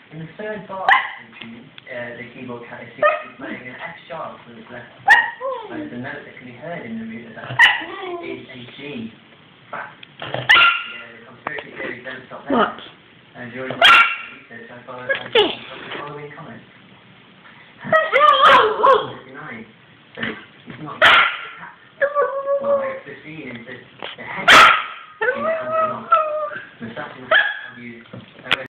In the third bar section, the keyboard cat is playing an F sharp with its left. Whereas the note that can be heard in the root of that is a G flat. The conspiracy theories don't stop there. What? And during my research, I followed the following comments. Nice. So it's not the cat. What makes the scene is that the head is under lock. The assassin used